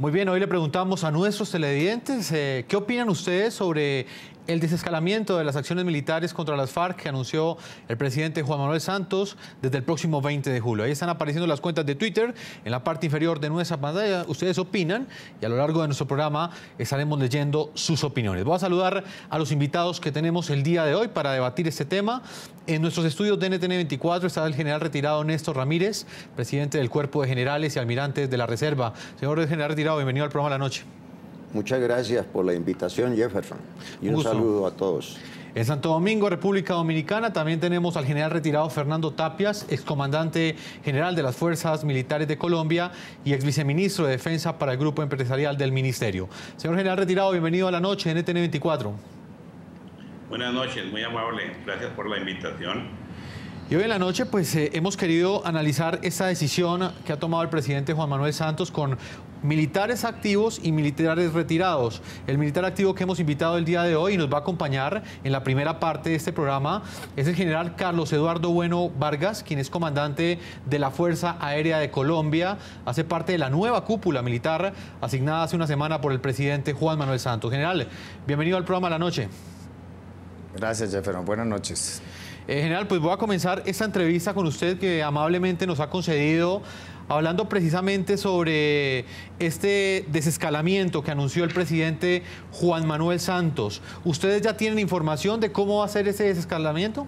Muy bien, hoy le preguntamos a nuestros televidentes qué opinan ustedes sobre el desescalamiento de las acciones militares contra las FARC que anunció el presidente Juan Manuel Santos desde el próximo 20 de julio. Ahí están apareciendo las cuentas de Twitter en la parte inferior de nuestra pantalla. Ustedes opinan y a lo largo de nuestro programa estaremos leyendo sus opiniones. Voy a saludar a los invitados que tenemos el día de hoy para debatir este tema. En nuestros estudios de NTN 24 está el general retirado Néstor Ramírez, presidente del Cuerpo de Generales y Almirantes de la Reserva. Señor general retirado, bienvenido al programa de la noche. Muchas gracias por la invitación, Jefferson, y un saludo a todos. En Santo Domingo, República Dominicana, también tenemos al general retirado Fernando Tapias, excomandante general de las Fuerzas Militares de Colombia y ex viceministro de Defensa para el Grupo Empresarial del Ministerio. Señor general retirado, bienvenido a la noche en NTN 24. Buenas noches, muy amable, gracias por la invitación. Y hoy en la noche pues hemos querido analizar esta decisión que ha tomado el presidente Juan Manuel Santos con militares activos y militares retirados. El militar activo que hemos invitado el día de hoy y nos va a acompañar en la primera parte de este programa es el general Carlos Eduardo Bueno Vargas, quien es comandante de la Fuerza Aérea de Colombia, hace parte de la nueva cúpula militar asignada hace una semana por el presidente Juan Manuel Santos. General, bienvenido al programa de la noche. Gracias, Jefferson. Buenas noches. General, pues voy a comenzar esta entrevista con usted que amablemente nos ha concedido, hablando precisamente sobre este desescalamiento que anunció el presidente Juan Manuel Santos. ¿Ustedes ya tienen información de cómo va a ser ese desescalamiento?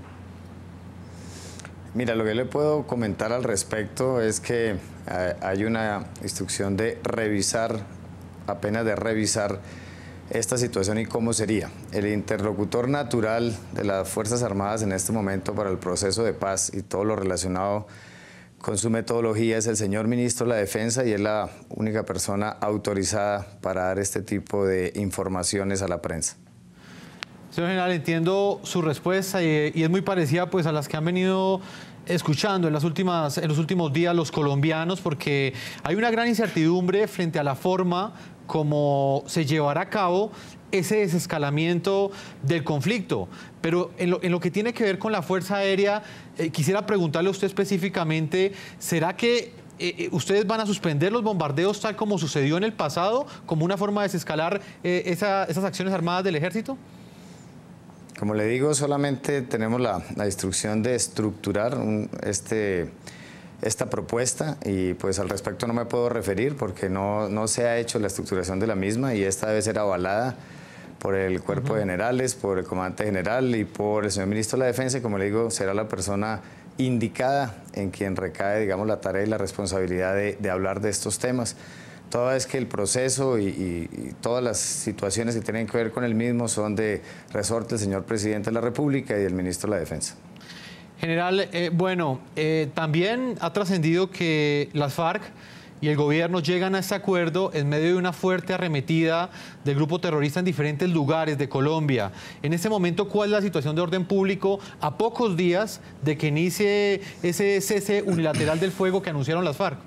Mira, lo que le puedo comentar al respecto es que hay una instrucción de revisar, apenas de revisar esta situación y cómo sería. El interlocutor natural de las Fuerzas Armadas en este momento para el proceso de paz y todo lo relacionado con su metodología es el señor ministro de la Defensa y es la única persona autorizada para dar este tipo de informaciones a la prensa. Señor general, entiendo su respuesta y es muy parecida pues a las que han venido escuchando en los últimos días los colombianos, porque hay una gran incertidumbre frente a la forma como se llevará a cabo ese desescalamiento del conflicto. Pero en lo que tiene que ver con la Fuerza Aérea, quisiera preguntarle a usted específicamente, ¿será que ustedes van a suspender los bombardeos tal como sucedió en el pasado, como una forma de desescalar esas acciones armadas del ejército? Como le digo, solamente tenemos la instrucción de estructurar esta propuesta y pues al respecto no me puedo referir porque no se ha hecho la estructuración de la misma y esta debe ser avalada por el Cuerpo de Generales, por el Comandante General y por el señor Ministro de la Defensa y como le digo, será la persona indicada en quien recae, digamos, la tarea y la responsabilidad de hablar de estos temas. Toda vez que el proceso y todas las situaciones que tienen que ver con el mismo son de resorte del señor Presidente de la República y del Ministro de la Defensa. General, también ha trascendido que las FARC y el gobierno llegan a este acuerdo en medio de una fuerte arremetida del grupo terrorista en diferentes lugares de Colombia. En este momento, ¿cuál es la situación de orden público a pocos días de que inicie ese cese unilateral del fuego que anunciaron las FARC?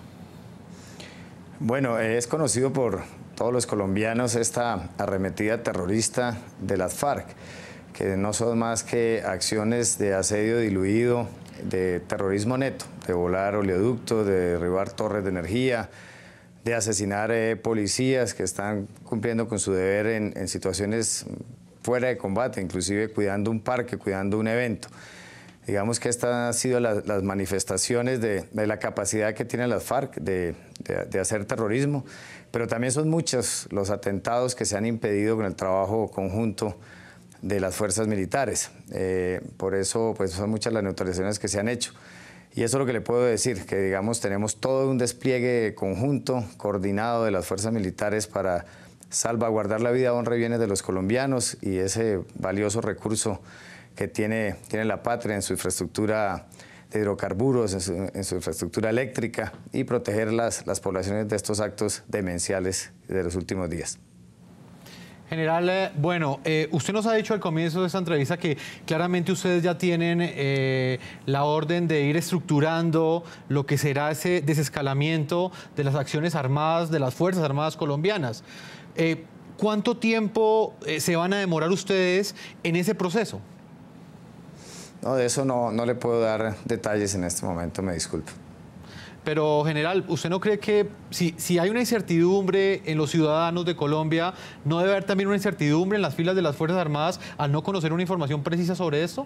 Bueno, es conocido por todos los colombianos esta arremetida terrorista de las FARC, que no son más que acciones de asedio diluido, de terrorismo neto, de volar oleoductos, de derribar torres de energía, de asesinar policías que están cumpliendo con su deber en situaciones fuera de combate, inclusive cuidando un parque, cuidando un evento. Digamos que estas han sido las manifestaciones de la capacidad que tienen las FARC de hacer terrorismo, pero también son muchos los atentados que se han impedido con el trabajo conjunto de las fuerzas militares. Por eso pues, son muchas las neutralizaciones que se han hecho. Y eso es lo que le puedo decir, que digamos tenemos todo un despliegue conjunto, coordinado de las fuerzas militares para salvaguardar la vida, honra y bienes de los colombianos y ese valioso recurso que tiene la patria en su infraestructura de hidrocarburos, en su infraestructura eléctrica y proteger las poblaciones de estos actos demenciales de los últimos días. General, usted nos ha dicho al comienzo de esta entrevista que claramente ustedes ya tienen la orden de ir estructurando lo que será ese desescalamiento de las acciones armadas de las Fuerzas Armadas colombianas. ¿Cuánto tiempo se van a demorar ustedes en ese proceso? No, de eso no le puedo dar detalles en este momento, me disculpo. Pero, general, ¿usted no cree que si hay una incertidumbre en los ciudadanos de Colombia, no debe haber también una incertidumbre en las filas de las Fuerzas Armadas al no conocer una información precisa sobre esto?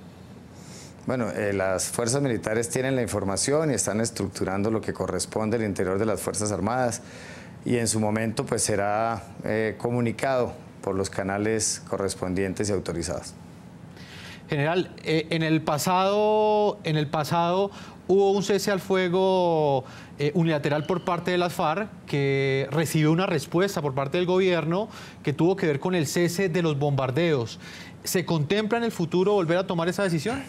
Bueno, las fuerzas militares tienen la información y están estructurando lo que corresponde al interior de las Fuerzas Armadas y en su momento pues será comunicado por los canales correspondientes y autorizados. General, en el pasado hubo un cese al fuego unilateral por parte de las FARC que recibió una respuesta por parte del gobierno que tuvo que ver con el cese de los bombardeos. ¿Se contempla en el futuro volver a tomar esa decisión?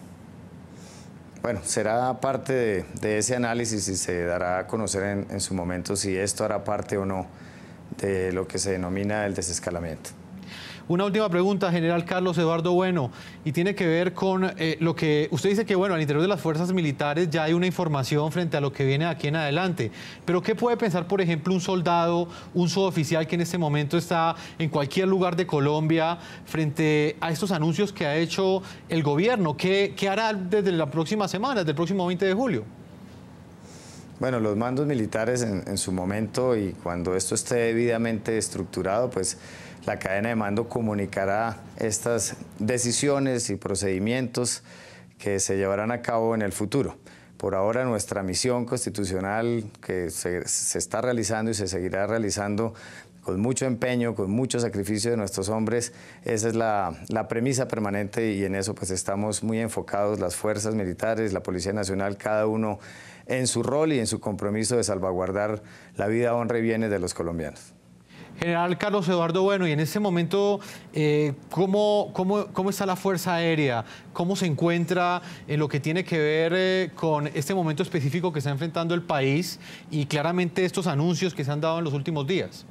Bueno, será parte de ese análisis y se dará a conocer en su momento si esto hará parte o no de lo que se denomina el desescalamiento. Una última pregunta, general Carlos Eduardo Bueno, y tiene que ver con lo que usted dice que, bueno, al interior de las fuerzas militares ya hay una información frente a lo que viene de aquí en adelante. Pero, ¿qué puede pensar, por ejemplo, un soldado, un suboficial que en este momento está en cualquier lugar de Colombia frente a estos anuncios que ha hecho el gobierno? ¿Qué hará desde la próxima semana, desde el próximo 20 de julio? Bueno, los mandos militares en su momento y cuando esto esté debidamente estructurado, pues la cadena de mando comunicará estas decisiones y procedimientos que se llevarán a cabo en el futuro. Por ahora nuestra misión constitucional que se está realizando y se seguirá realizando con mucho empeño, con mucho sacrificio de nuestros hombres, esa es la premisa permanente y en eso pues estamos muy enfocados las fuerzas militares, la Policía Nacional, cada uno en su rol y en su compromiso de salvaguardar la vida, honra y bienes de los colombianos. General Carlos Eduardo Bueno, y en este momento, ¿cómo está la Fuerza Aérea? ¿Cómo se encuentra en lo que tiene que ver con este momento específico que está enfrentando el país y claramente estos anuncios que se han dado en los últimos días?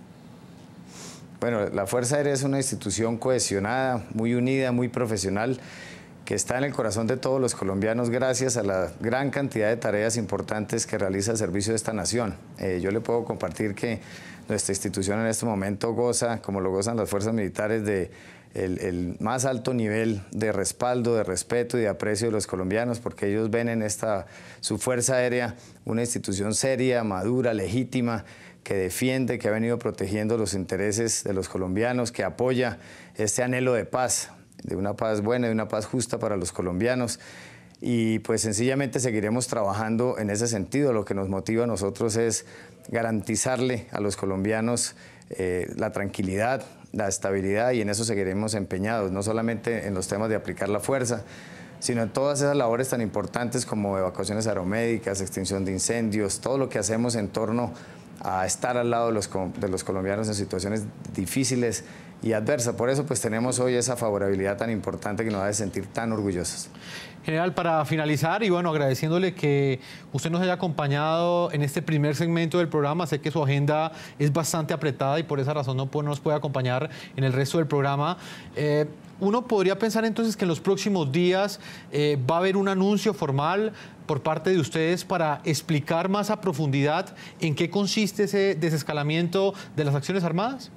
Bueno, la Fuerza Aérea es una institución cohesionada, muy unida, muy profesional, que está en el corazón de todos los colombianos gracias a la gran cantidad de tareas importantes que realiza el servicio de esta nación. Yo le puedo compartir que nuestra institución en este momento goza, como lo gozan las fuerzas militares, de el más alto nivel de respaldo, de respeto y de aprecio de los colombianos, porque ellos ven en su Fuerza Aérea una institución seria, madura, legítima, que defiende, que ha venido protegiendo los intereses de los colombianos, que apoya este anhelo de paz, de una paz buena, de una paz justa para los colombianos. Y pues sencillamente seguiremos trabajando en ese sentido. Lo que nos motiva a nosotros es garantizarle a los colombianos la tranquilidad, la estabilidad, y en eso seguiremos empeñados, no solamente en los temas de aplicar la fuerza, sino en todas esas labores tan importantes como evacuaciones aeromédicas, extinción de incendios, todo lo que hacemos en torno a estar al lado de los colombianos en situaciones difíciles y adversas. Por eso pues tenemos hoy esa favorabilidad tan importante que nos hace sentir tan orgullosos. General, para finalizar, y bueno, agradeciéndole que usted nos haya acompañado en este primer segmento del programa. Sé que su agenda es bastante apretada y por esa razón no nos puede acompañar en el resto del programa. Uno podría pensar entonces que en los próximos días va a haber un anuncio formal por parte de ustedes para explicar más a profundidad en qué consiste ese desescalamiento de las acciones armadas.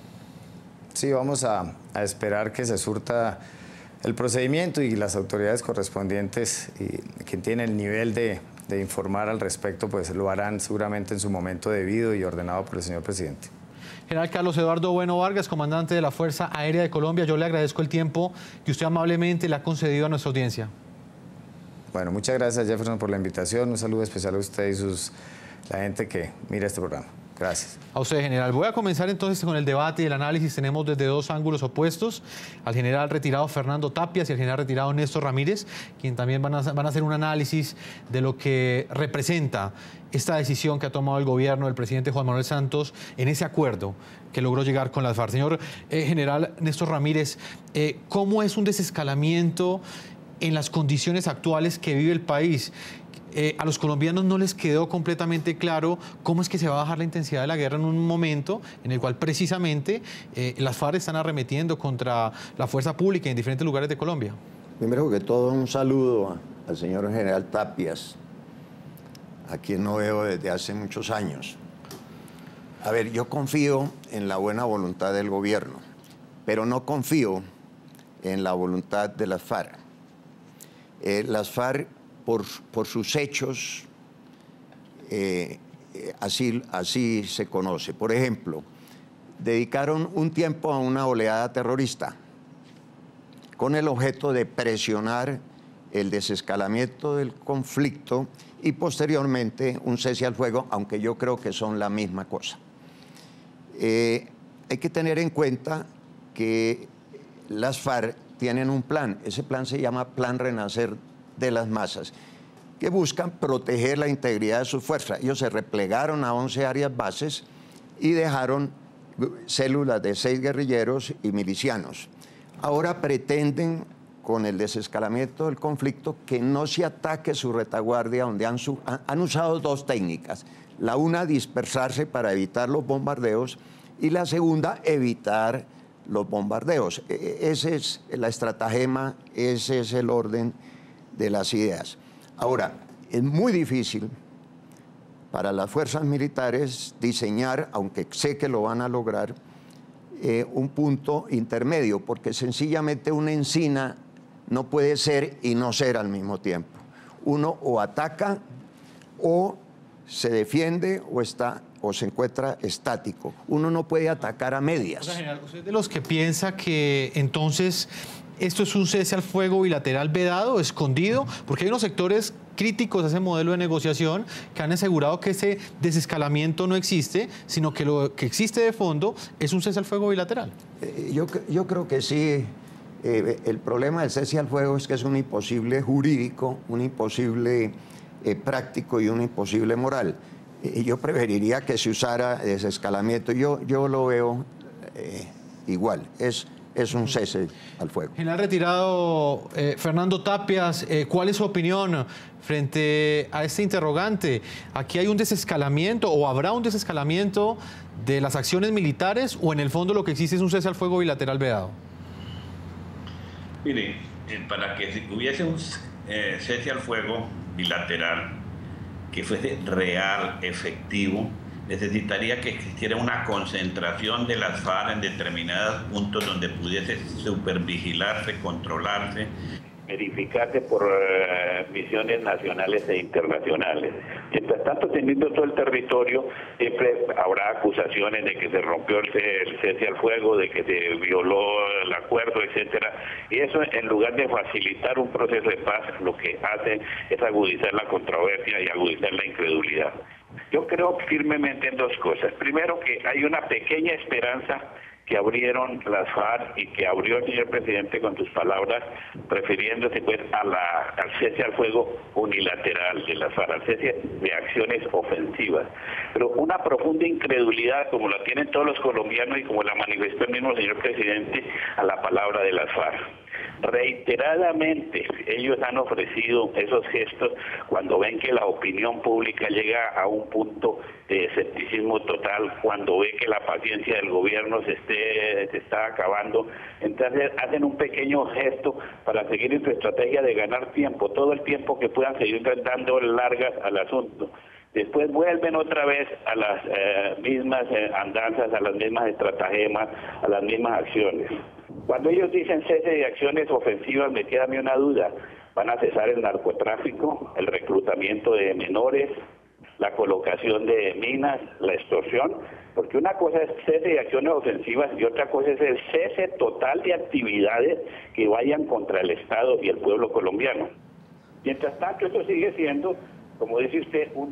Sí, vamos a esperar que se surta el procedimiento y las autoridades correspondientes y quien tiene el nivel de informar al respecto, pues lo harán seguramente en su momento debido y ordenado por el señor presidente. General Carlos Eduardo Bueno Vargas, comandante de la Fuerza Aérea de Colombia, yo le agradezco el tiempo que usted amablemente le ha concedido a nuestra audiencia. Bueno, muchas gracias, Jefferson, por la invitación. Un saludo especial a usted y la gente que mira este programa. Gracias. A usted, general. Voy a comenzar entonces con el debate y el análisis. Tenemos desde dos ángulos opuestos, al general retirado Fernando Tapias y al general retirado Néstor Ramírez, quien también van a hacer un análisis de lo que representa esta decisión que ha tomado el gobierno del presidente Juan Manuel Santos en ese acuerdo que logró llegar con las FARC. Señor general Néstor Ramírez, ¿cómo es un desescalamiento en las condiciones actuales que vive el país? A los colombianos no les quedó completamente claro cómo es que se va a bajar la intensidad de la guerra en un momento en el cual precisamente las FARC están arremetiendo contra la fuerza pública en diferentes lugares de Colombia. Primero que todo, un saludo al señor general Tapias, a quien no veo desde hace muchos años. A ver, yo confío en la buena voluntad del gobierno, pero no confío en la voluntad de las FARC. Las FARC, por sus hechos, así se conoce. Por ejemplo, dedicaron un tiempo a una oleada terrorista con el objeto de presionar el desescalamiento del conflicto y posteriormente un cese al fuego, aunque yo creo que son la misma cosa. Hay que tener en cuenta que las FARC tienen un plan, ese plan se llama Plan Renacer de las Masas, que buscan proteger la integridad de sus fuerzas. Ellos se replegaron a 11 áreas bases y dejaron células de 6 guerrilleros y milicianos. Ahora pretenden, con el desescalamiento del conflicto, que no se ataque su retaguardia, donde han usado 2 técnicas. La una, dispersarse para evitar los bombardeos, y la segunda, evitar los bombardeos. Esa es la estratagema, ese es el orden de las ideas. Ahora, es muy difícil para las fuerzas militares diseñar, aunque sé que lo van a lograr, un punto intermedio, porque sencillamente una encina no puede ser y no ser al mismo tiempo. Uno o ataca o se defiende o se encuentra estático. Uno no puede atacar a medias. O sea, general, ¿usted es de los que piensa que entonces esto es un cese al fuego bilateral vedado, escondido? Porque hay unos sectores críticos a ese modelo de negociación que han asegurado que ese desescalamiento no existe, sino que lo que existe de fondo es un cese al fuego bilateral. Yo creo que sí. El problema del cese al fuego es que es un imposible jurídico, un imposible práctico y un imposible moral. Yo preferiría que se usara desescalamiento. Yo lo veo igual. Es un cese al fuego. General retirado Fernando Tapias, ¿cuál es su opinión frente a este interrogante? ¿Aquí hay un desescalamiento o habrá un desescalamiento de las acciones militares o en el fondo lo que existe es un cese al fuego bilateral vedado? Mire, para que hubiese un cese al fuego bilateral que fuese real, efectivo, necesitaría que existiera una concentración de las FARC en determinados puntos donde pudiese supervigilarse, controlarse, verificarse por misiones nacionales e internacionales. Mientras tanto, teniendo todo el territorio, siempre habrá acusaciones de que se rompió el cese al fuego, de que se violó el acuerdo, etcétera. Y eso, en lugar de facilitar un proceso de paz, lo que hace es agudizar la controversia y agudizar la incredulidad. Yo creo firmemente en 2 cosas. Primero, que hay una pequeña esperanza que abrieron las FARC y que abrió el señor presidente con sus palabras, refiriéndose pues al cese al fuego unilateral de las FARC, al cese de acciones ofensivas. Pero una profunda incredulidad, como la tienen todos los colombianos y como la manifestó el mismo señor presidente, a la palabra de las FARC. Reiteradamente ellos han ofrecido esos gestos cuando ven que la opinión pública llega a un punto de escepticismo total, cuando ve que la paciencia del gobierno se está acabando. Entonces hacen un pequeño gesto para seguir en su estrategia de ganar tiempo, todo el tiempo que puedan seguir dando largas al asunto. Después vuelven otra vez a las mismas andanzas, a las mismas estratagemas, a las mismas acciones. Cuando ellos dicen cese de acciones ofensivas, me queda a mí una duda. ¿Van a cesar el narcotráfico, el reclutamiento de menores, la colocación de minas, la extorsión? Porque una cosa es cese de acciones ofensivas y otra cosa es el cese total de actividades que vayan contra el Estado y el pueblo colombiano. Mientras tanto, esto sigue siendo, como dice usted, un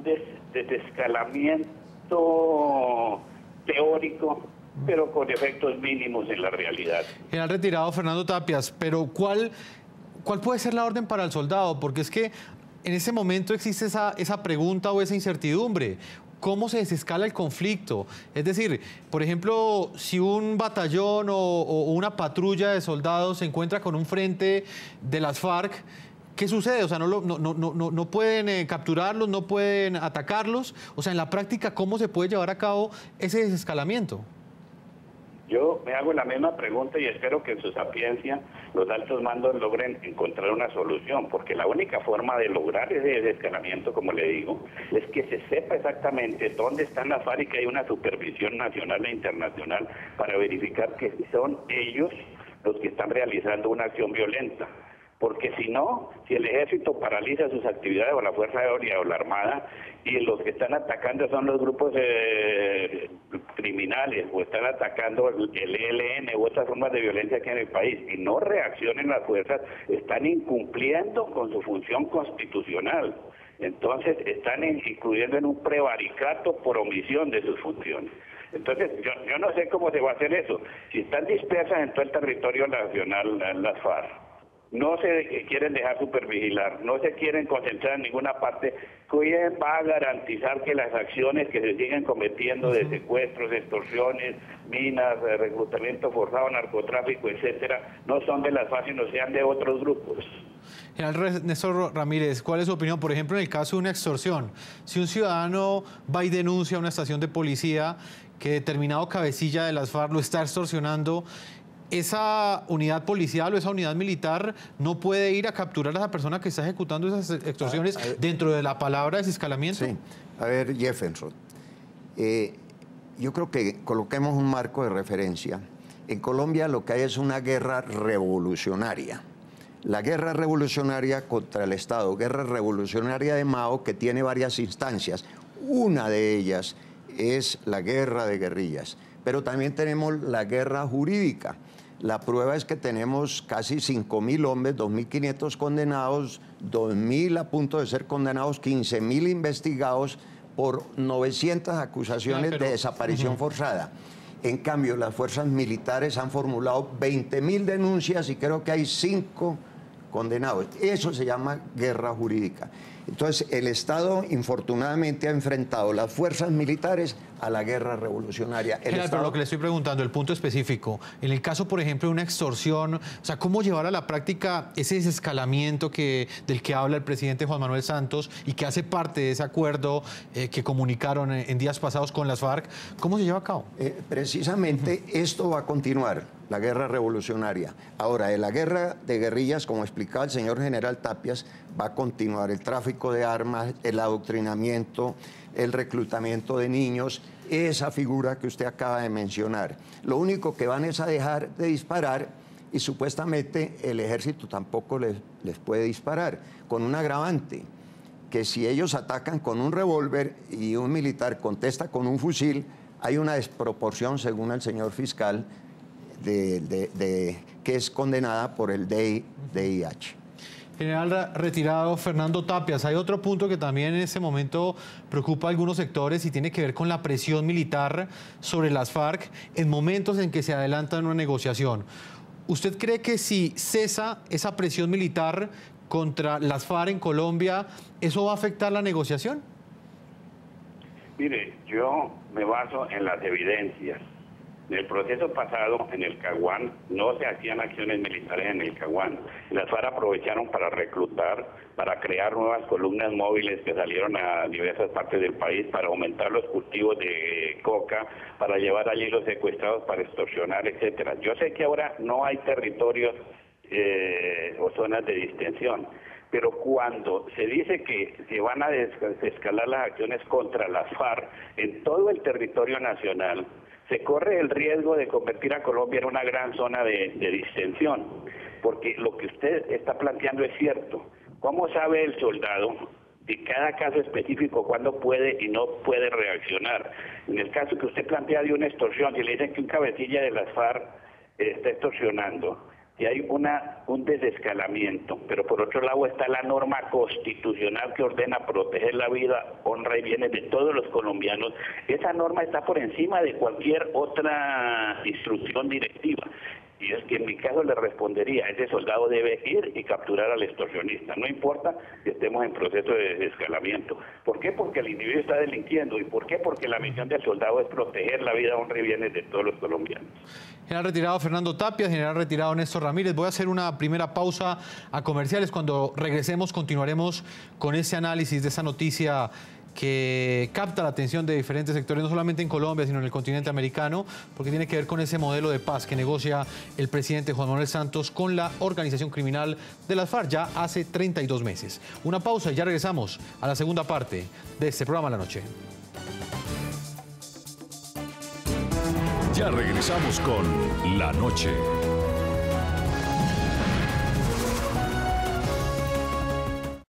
desescalamiento teórico, pero con efectos mínimos en la realidad. General retirado Fernando Tapias, pero ¿cuál puede ser la orden para el soldado? Porque es que en ese momento existe esa pregunta o esa incertidumbre. ¿Cómo se desescala el conflicto? Es decir, por ejemplo, si un batallón o una patrulla de soldados se encuentra con un frente de las FARC, ¿qué sucede? O sea, no pueden capturarlos, no pueden atacarlos. O sea, en la práctica, ¿cómo se puede llevar a cabo ese desescalamiento? Yo me hago la misma pregunta y espero que en su sapiencia los altos mandos logren encontrar una solución, porque la única forma de lograr ese desescalamiento, como le digo, es que se sepa exactamente dónde están las FARC y que hay una supervisión nacional e internacional para verificar que son ellos los que están realizando una acción violenta. porque si no, si el ejército paraliza sus actividades o la Fuerza Aérea o la Armada, y los que están atacando son los grupos criminales, o están atacando el ELN u otras formas de violencia aquí en el país, y no reaccionen las fuerzas, están incumpliendo con su función constitucional. Entonces están incluyendo en un prevaricato por omisión de sus funciones. Entonces yo no sé cómo se va a hacer eso. Si están dispersas en todo el territorio nacional las FARC, no se quieren dejar supervigilar, no se quieren concentrar en ninguna parte, ¿quién va a garantizar que las acciones que se siguen cometiendo de secuestros, extorsiones, minas, reclutamiento forzado, narcotráfico, etcétera, no son de las FARC, sino sean de otros grupos? General Néstor Ramírez, ¿cuál es su opinión, por ejemplo, en el caso de una extorsión? Si un ciudadano va y denuncia a una estación de policía que determinado cabecilla de las FARC lo está extorsionando, ¿esa unidad policial o esa unidad militar no puede ir a capturar a esa persona que está ejecutando esas extorsiones dentro de la palabra desescalamiento? Sí. A ver, Jefferson, yo creo que coloquemos un marco de referencia. En Colombia lo que hay es una guerra revolucionaria. La guerra revolucionaria contra el Estado, guerra revolucionaria de Mao, que tiene varias instancias. Una de ellas es la guerra de guerrillas, pero también tenemos la guerra jurídica. La prueba es que tenemos casi 5.000 hombres, 2.500 condenados, 2.000 a punto de ser condenados, 15.000 investigados por 900 acusaciones de desaparición forzada. En cambio, las fuerzas militares han formulado 20.000 denuncias y creo que hay 5 condenados. Eso se llama guerra jurídica. Entonces, el Estado, infortunadamente, ha enfrentado las fuerzas militares a la guerra revolucionaria. Pero lo que le estoy preguntando, el punto específico, en el caso, por ejemplo, de una extorsión, o sea, ¿cómo llevar a la práctica ese desescalamiento del que habla el presidente Juan Manuel Santos y que hace parte de ese acuerdo que comunicaron en días pasados con las FARC? ¿Cómo se lleva a cabo? Precisamente esto va a continuar, la guerra revolucionaria. Ahora, de la guerra de guerrillas, como explicaba el señor general Tapias, va a continuar el tráfico de armas, el adoctrinamiento, el reclutamiento de niños, esa figura que usted acaba de mencionar. Lo único que van es a dejar de disparar y supuestamente el ejército tampoco les puede disparar, con un agravante, que si ellos atacan con un revólver y un militar contesta con un fusil, hay una desproporción, según el señor fiscal, que es condenada por el DIH. General retirado Fernando Tapias, hay otro punto que también en este momento preocupa a algunos sectores y tiene que ver con la presión militar sobre las FARC en momentos en que se adelanta una negociación. ¿Usted cree que si cesa esa presión militar contra las FARC en Colombia, eso va a afectar la negociación? Mire, yo me baso en las evidencias. En el proceso pasado, en el Caguán, no se hacían acciones militares en el Caguán. Las FARC aprovecharon para reclutar, para crear nuevas columnas móviles que salieron a diversas partes del país, para aumentar los cultivos de coca, para llevar allí los secuestrados para extorsionar, etcétera. Yo sé que ahora no hay territorios o zonas de distensión, pero cuando se dice que se van a desescalar las acciones contra las FARC en todo el territorio nacional, se corre el riesgo de convertir a Colombia en una gran zona de distensión, porque lo que usted está planteando es cierto. ¿Cómo sabe el soldado de cada caso específico cuándo puede y no puede reaccionar? En el caso que usted plantea de una extorsión, si le dicen que un cabecilla de las FARC está extorsionando, y hay un desescalamiento, pero por otro lado está la norma constitucional que ordena proteger la vida, honra y bienes de todos los colombianos. Esa norma está por encima de cualquier otra instrucción directiva. Y es que en mi caso le respondería, ese soldado debe ir y capturar al extorsionista, no importa que estemos en proceso de desescalamiento. ¿Por qué? Porque el individuo está delinquiendo. ¿Y por qué? Porque la misión del soldado es proteger la vida, honra y bienes de todos los colombianos. General retirado Fernando Tapias, general retirado Néstor Ramírez. Voy a hacer una primera pausa a comerciales. Cuando regresemos continuaremos con ese análisis de esa noticia que capta la atención de diferentes sectores, no solamente en Colombia, sino en el continente americano, porque tiene que ver con ese modelo de paz que negocia el presidente Juan Manuel Santos con la organización criminal de las FARC ya hace 32 meses. Una pausa y ya regresamos a la segunda parte de este programa La Noche. Ya regresamos con La Noche.